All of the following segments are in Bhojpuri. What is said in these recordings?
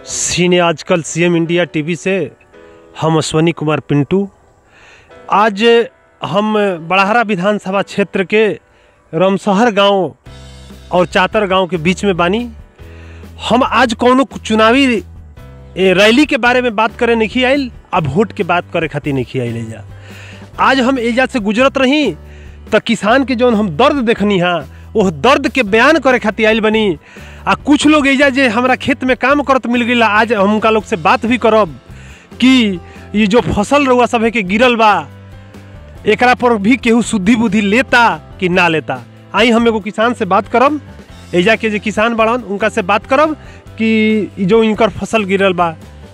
सीने आजकल सीएम इंडिया टीवी से हम अश्वनी कुमार पिंटू। आज हम बड़हरा विधानसभा क्षेत्र के रमसहर गांव और चातर गांव के बीच में बानी। हम आज कोनो चुनावी रैली के बारे में बात करे नहीं आइल, अब वोट के बात करे खातिर नहीं आइल एजा। आज हम एजा से गुजरत रही तो किसान के जो हम दर्द देखनी हाँ वो दर्द के बयान करे खातिर आइल बनी। आ कुछ लोग एजा जे हमारा खेत में काम करत मिल गई, आज हम उनका लोग से बात भी करब कि ये जो फसल रहुआ सब है के गिरल बा एकरा पर भी केहू शुद्धि बुद्धि लेता कि ना लेता। आई हम एगो किसान से बात करब, एजा के जो किसान बड़न उनका से बात करब कि जो इनकर फसल गिरल बा।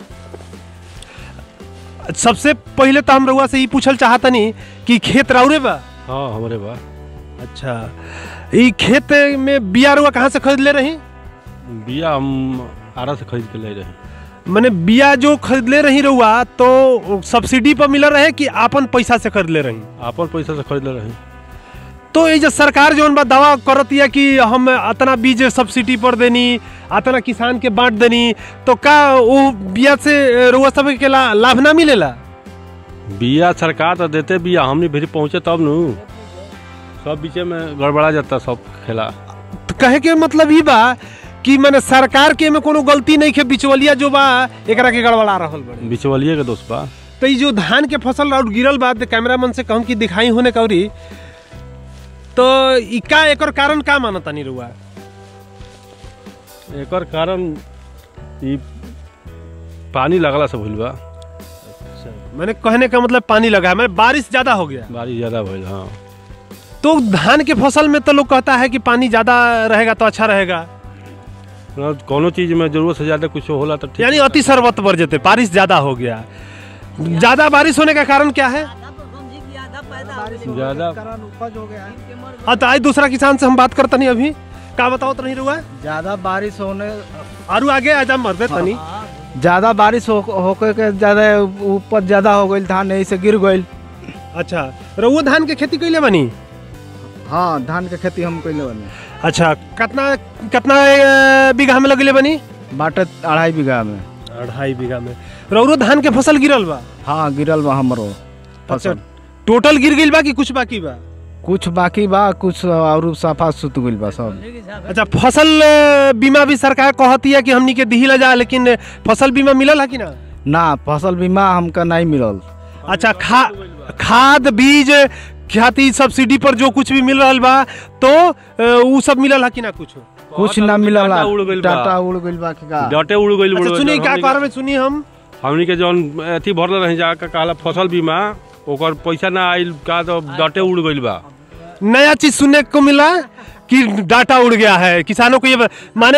सबसे पहले तो हम रहुआ से ये पूछल चाहतनी कि खेत राउरे बा? हाँ हमारे बा। अच्छा, ये खेत में बिया रुआ कहाँ से खरीद ले रही? बिया हम आरा से खरीद के ले रहे। मैंने बिया जो खरीद ले रही रहुआ तो सब्सिडी पर मिल रहे कि आपन पैसा से खरीद ले रही? आपन पैसा से खरीद ले रहे। तो ये जो सरकार जो दावा करती है कि हम इतना बीज सब्सिडी पर देनी, इतना किसान के बांट देनी, तो का वो बिया से रहुआ सब के लाभ ना मिलेला? बिया सरकार तो देते, बिया हमने भी पहुँचे तब न सब बीचे में गड़बड़ा जाता सब खेला। तो कहे के मतलब ये बा कि मैंने सरकार के में कोनो गलती नहीं है, बिचवलिया जो बा एकरा के गड़बड़ा रहल बड़े। बिचवलिया के दोस्त बा। तो ये जो धान के फसल राउट गिरल बा, कैमरामैन से कहूँ कि दिखाई होने कौरी, तो इका एकर कारण का मानता नहीं रुआ? एकर कारण ई पानी लगला से भइल बा। मैंने कहने का मतलब पानी लगा है, मैंने बारिश ज्यादा हो गया। बारिश ज्यादा भइल। हाँ तो धान के फसल में तो लोग कहता है कि पानी ज्यादा रहेगा तो अच्छा रहेगा। कोनो चीज में जरूरत से ज्यादा कुछ होला तो यानी अति सरबत बढ़ जाते, बारिश ज्यादा हो गया। ज्यादा बारिश होने का कारण क्या है? ज्यादा उपज हो गया। हाँ, तो आज दूसरा किसान से हम बात करते नहीं, अभी क्या बताओ तो नहीं रुआ? ज्यादा बारिश होने आरू आगे आज हम मरते तनी। ज्यादा बारिश होके के ज्यादा उपज ज्यादा हो गई, धान यही से गिर गई। अच्छा, रउआ धान के खेती कैले बनी? हाँ, धान के खेती हम कैले बनी। अच्छा, कितना कितना बीघा में लगले बनी? बाटे 2.5 बीघा में। 2.5 बीघा में रउरो धान के फसल गिरल बा? हाँ गिरल बा हमरो अच्छा, फसल। टोटल गिर गइल बा कि कुछ बाकी बा? कुछ बाकी बा, कुछ और साफा सुत गइल बा सब। अच्छा, फसल बीमा भी सरकार कहती है कि हमनी के दिहिला जा, लेकिन फसल बीमा मिलल है कि ना? ना, फसल बीमा हमका नहीं मिलल। अच्छा, खाद बीज खातिर सब्सिडी पर जो कुछ भी मिल रहा बा तो वो सब मिलल है कि ना? कुछ ना मिलल। डाटा उड़ गइल बा। डाटा उड़ गइल बा कि का? डाटे उड़ गइल। अच्छा, सुनी क्या कारण में सुनी हमनी के जौन अथी भरल रही जा कहला फसल बीमा, ओकर पैसा ना आइल का तो डाटे उड़ गइल बा। नया चीज सुनने को मिला कि डाटा उड़ गया है किसानों को। ये माने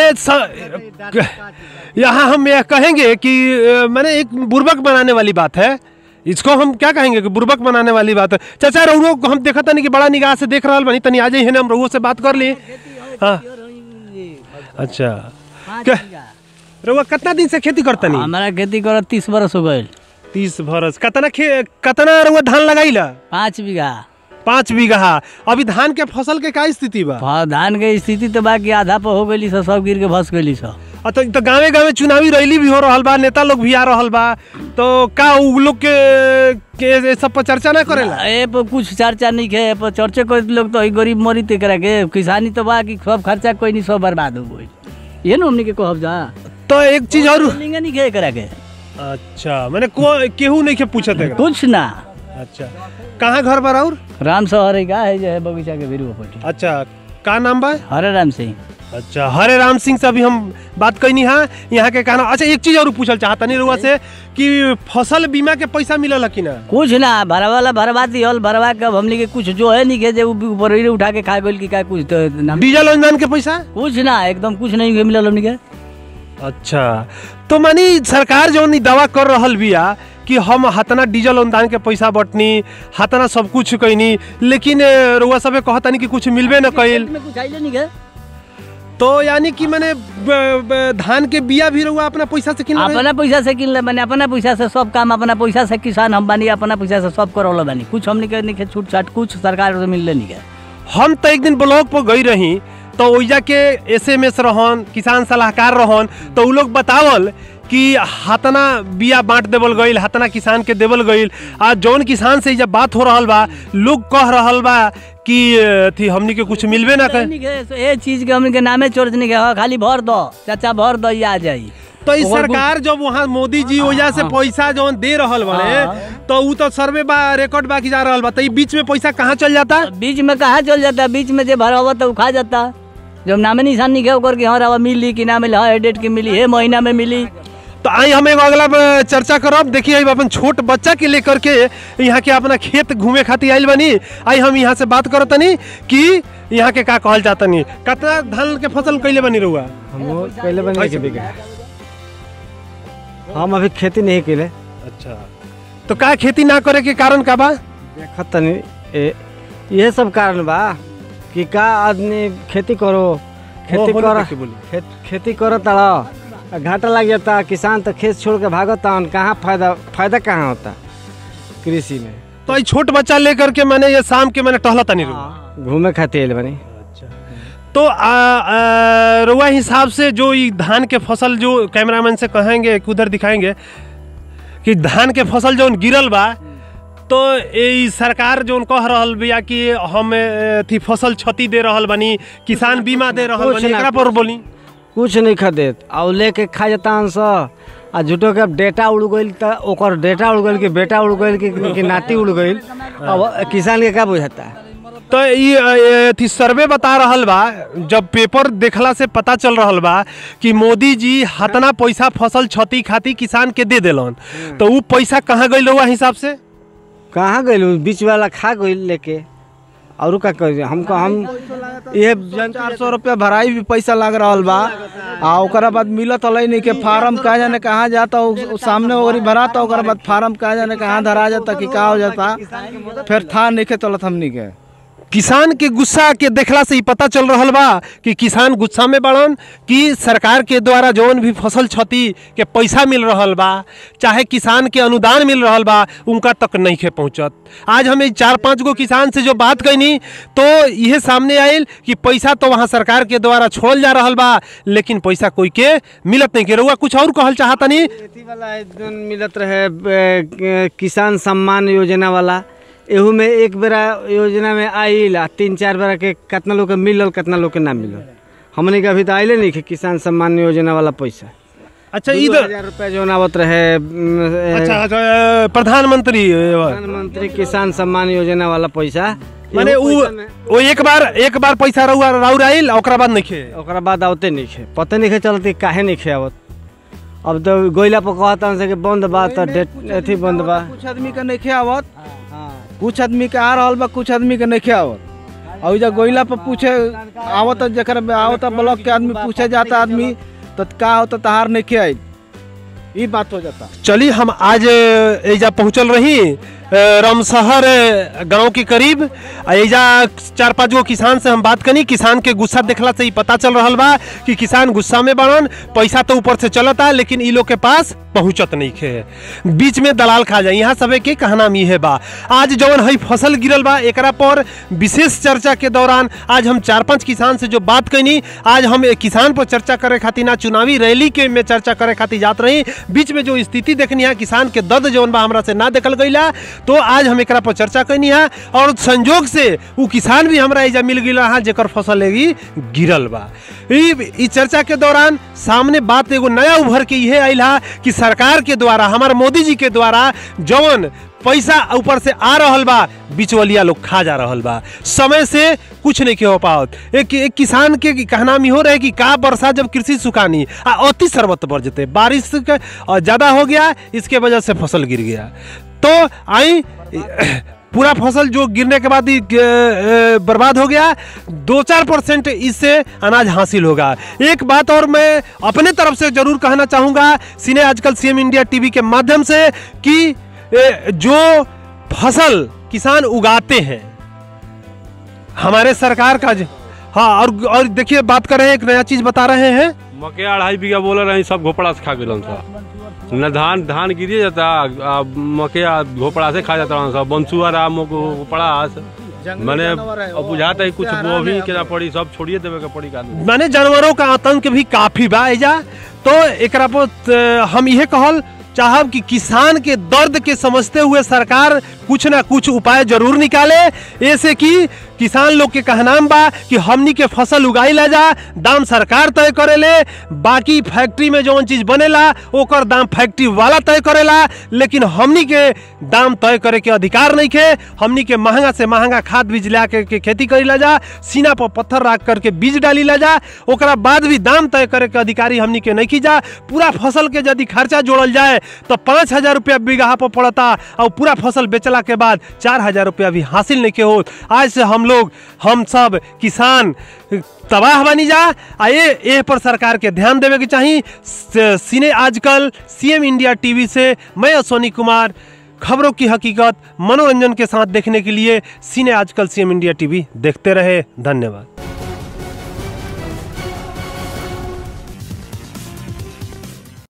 यहाँ हम यह कहेंगे कि माने एक बुर्बक बनाने वाली बात है, इसको हम क्या कहेंगे कि बुर्बक बनाने वाली बात है। चाचा रउरो को हम देखा नहीं कि बड़ा निगाह से देख रहा बनी, तनी आ जाइए हम रउरो से बात कर ली। हाँ अच्छा, रउआ कितना दिन से खेती करता नहीं? हमारा खेती कर 30 बरस हो गए। 30 बरस। कितना रउआ धान लगाईला? 5 बीघा। 5 बीघा। अभी धान के फसल के का स्थिति बा? धान के स्थिति तो बाकी आधा पर हो गई, सब गिर के भस गई सब। तो गाँवे गाँवे चुनावी रैली भी हो रहा बा, नेता लोग भी आ रहा बा, तो का उ लोग के सब पर चर्चा ना करेला? ए पर कुछ चर्चा नहीं है, पर चर्चा कोई लोग तो गरीब मरी ते करा के किसानी तो बा कि सब खर्चा कोई नहीं, सब बर्बाद हो गई। ये ना हमने के कहब जा। तो एक चीज और नहीं है करा के। अच्छा, मैंने केहू नहीं के पूछत है कुछ ना। अच्छा, कहाँ घर बा और? राम सहरे का है जो है बगीचा के भीरू पटी। अच्छा, का नाम बा? हरे राम सिंह। अच्छा, हरे राम सिंह से अभी हम बात करनी है यहाँ के कहना। अच्छा, एक चीज और पूछल चाहता नहीं रुआ से कि फसल बीमा के पैसा मिलल है कि ना? कुछ ना, भरवाला भरवा दियल, भरवा के हमने के कुछ जो है नहीं के जो ऊपर उठा के खा गइल की का कुछ तो डीजल अनुदान के पैसा कुछ ना, एकदम कुछ नहीं मिलल हमने के। अच्छा, तो मानी सरकार जो दावा कर रहल बिया कि हम हतना डीजल अनुदान के पैसा बटनी, हतना सब कुछ कईनी, लेकिन रुआ सब कहता नहीं कि कुछ मिलबे न कइल। तो यानी कि मैंने धान के बिया भी रहुआ अपना पैसा से किन? अपना पैसा से किन ले बने, अपना पैसा से सब काम, अपना पैसा से किसान हम बानी, अपना पैसा से सब करौला बानी। कुछ हमने के नहीं छूट छाट कुछ सरकार से मिलले नहीं के। हम तो एक दिन ब्लॉक पर गई रही तो ओइजा के एसएमएस रहन, किसान सलाहकार रहन, तो उ लोग बतावल कि हतना बिया बांट देवल गईल, हतना किसान के देवल गईल। आज जौन किसान से जब बात हो रहा बा, लोग कह रहा बा कि थी हमनी के कुछ मिलबे ना करे। ये चीज के हमनी के नामे चोर नहीं के, खाली भर दो चाचा, भर दो, आ जाई। तो इस सरकार जब वहाँ मोदी जी वजह से पैसा जौन दे रहल बने, तो वो तो सर्वे बा, रिकॉर्ड बाकी जा रहल बा, तो बीच में पैसा कहाँ चल जाता? बीच में कहाँ चल जाता? बीच में जो भरा हुआ तो खा जाता। जब नामे निशान नहीं गया कि हाँ रवा मिली कि ना मिली, हाँ डेट की मिली है, महीना में मिली। तो आई हम एगो अगला चर्चा करब। देखिए अपन छोट बच्चा के लेकर के यहाँ के अपना खेत घूमे खातिर आयल बनी। आई हम यहाँ से बात करत तनी कि यहाँ के का कहल जाता नहीं, कितना धान के फसल कैले बनी रहुआ? हम पहले बने के बिका, हम अभी खेती नहीं कैले। अच्छा, तो का खेती ना करे के कारण का बा? देखत तनी ये सब कारण बा कि का आदमी खेती करो, खेती करो ताड़ा, घाटा लग जाता, किसान तो खेत छोड़ के भागता, कहाँ फायदा कहाँ होता कृषि में। तो छोट बच्चा लेकर के मैंने ये शाम के मैंने टहला तनी घूमे खातिर बनी। अच्छा, तो रुआ हिसाब से जो ये धान के फसल, जो कैमरामैन से कहेंगे उधर दिखाएंगे कि धान के फसल जो गिरल बा, तो ये सरकार जो कह रहल बिया कि हम थी फसल क्षति दे रहल बनी, किसान बीमा दे रहल बनी, एकरा पर बोली कुछ नहीं खदेत और लेके खा जाता आ झूठो के डेटा उड़ गई, तो ओकर डेटा उड़ गई कि बेटा उड़ गई कि नाती उड़ गई, अब किसान के क्या बुझाता? तो ये सर्वे बता रहल बा, जब पेपर देखला से पता चल रहल बा कि मोदी जी हतना पैसा फसल क्षति खातिर किसान के दे दिलन, तो वो पैसा कहाँ गई हुआ हिसाब से? कहाँ गई? बीच वाला खा गई लेके। और का कर हमको हम ये 400 रुपया भराई भी पैसा लग रहा बा, आ ओकरा बाद मिलत नहीं के फार्म कहा जाने कहाँ जाता, सामने ओरी भराता, ओकरा बाद फार्म कहा जाने कहाँ धरा जाता कि का हो जाता, फिर था नहीं के चलत हमनी के। किसान के गुस्सा के देखला से ही पता चल रहा बा कि किसान गुस्सा में बढ़न कि सरकार के द्वारा जौन भी फसल क्षति के पैसा मिल रहा बा, चाहे किसान के अनुदान मिल रहा बा, उनका तक नहीं के पहुँचत। आज हमें 4-5 गो किसान से जो बात कैनी, तो यह सामने आयल कि पैसा तो वहाँ सरकार के द्वारा छोड़ल जा रहा बा, लेकिन पैसा कोई के मिलत नहीं के। रहुआ कुछ और कहल चाहता नहीं? मिलत रहे किसान सम्मान योजना वाला, एहू में एक बेरा योजना में आइला 3-4 बेरा के कितना लोग के मिलल, कितना लोग के ना मिलल। हमने के अभी तो आइले नहीं किसान सम्मान योजना वाला पैसा। अच्छा, 2000 रुपया जो आवत रहे। अच्छा, प्रधानमंत्री किसान सम्मान योजना वाला पैसा, माने वो एक बार पैसा राउर आइल, ओकरा बाद नहीं खे, ओकरा बाद आवते नहीं खे, पता नहीं खे चलती काहे नहीं खे आवत। अब तो गोइला पर कहता से कि बंद बा, तो डेट अथी बंद बा। कुछ आदमी के नहीं खे आवत, कुछ आदमी के आ रहा बा, कुछ आदमी के नहीं आवत। और जब गोइला पर पूछे आवत, जकर आवत ब्लॉक के आदमी पूछे जाता आदमी, तो का होता तहार नहीं के आई, ये बात हो जाता। चलिए, हम आज एजा पहुँचल रही रामशहर गांव के करीब। एजा 4-5 गो किसान से हम बात करी। किसान के गुस्सा देखला से ही पता चल रहा बा कि किसान गुस्सा में बढ़न, पैसा तो ऊपर से चलता, लेकिन इ लोग के पास पहुँचत नहीं खे, बीच में दलाल खा जाए। यहाँ सबे के कहना मी है बा। आज जौन है फसल गिरल बा, एकरा पर विशेष चर्चा के दौरान आज हम 4-5 किसान से जो बात कनी, आज हम एक किसान पर चर्चा करे खातिर ना चुनावी रैली के में चर्चा करे खातिर जात रही। बीच में जो स्थिति देखनी है, किसान के दर्द जौन बा हमरा से ना देखल गईला, तो आज हम एकरा पर चर्चा करनी है। और संजोग से वो किसान भी हमरा एजा मिल गया है जेकर फसल एगी गिरल बा। इस चर्चा के दौरान सामने बात एगो नया उभर के यह आयल है कि सरकार के द्वारा, हमारे मोदी जी के द्वारा जौन पैसा ऊपर से आ रहा बा, बिचवलिया लोग खा जा रहा बा, समय से कुछ नहीं के हो पावत। एक किसान के कहना में हो रहे कि का वर्षा जब कृषि सुखानी अति सर्वत बढ़ जते, बारिश ज्यादा हो गया, इसके वजह से फसल गिर गया। तो आई पूरा फसल जो गिरने के बाद ही बर्बाद हो गया, 2-4% इससे अनाज हासिल होगा। एक बात और मैं अपने तरफ से जरूर कहना चाहूँगा सीने आजकल सीएम इंडिया टीवी के माध्यम से कि जो फसल किसान उगाते हैं हमारे सरकार का, हाँ, और देखिए बात कर रहे हैं, एक नया चीज बता रहे हैं, मके 2.5 बीघा बोल रहे हैं, सब घोपड़ा से खा गए न, धान गिरी जाता, मके घोपड़ा से खा जाता सब, बंसुआ राम घोपड़ा मैंने बुझाता है कुछ वो भी के पड़ी, सब छोड़िए देवे के पड़ी। माने जानवरों का आतंक भी काफी बा एजा। तो एकरा पर हम यह कहल चाहब कि किसान के दर्द के समझते हुए सरकार कुछ ना कुछ उपाय जरूर निकाले, ऐसे कि किसान लोग के कहनाम बा कि हमनी के फसल उगाई ला जा, दाम सरकार तय करेले, बाकी फैक्ट्री में जौन चीज बनेला ओकर दाम फैक्ट्री वाला तय करेला, लेकिन हमनी के दाम तय करे के अधिकार नहीं के। हमनी के महंगा से महंगा खाद बीज ला के खेती करी ला जा, सीना पर पत्थर रख करके बीज डाली ला जा, ओकरा बाद भी दाम तय करे के अधिकारी हमनी के नहीं की जा। पूरा फसल के यदि खर्चा जोड़ल जाए तो 5,000 रुपया बीघा पर पड़ता और पूरा फसल बेचला के बाद 4,000 रुपया भी हासिल नहीं के हो। आज से हम सब किसान तबाह बनी जा। ये पर सरकार के ध्यान देवे के चाहिए। सीने आजकल सीएम इंडिया टीवी से मैं अश्वनी कुमार खबरों की हकीकत मनोरंजन के साथ देखने के लिए सीने आजकल सीएम इंडिया टीवी देखते रहे। धन्यवाद।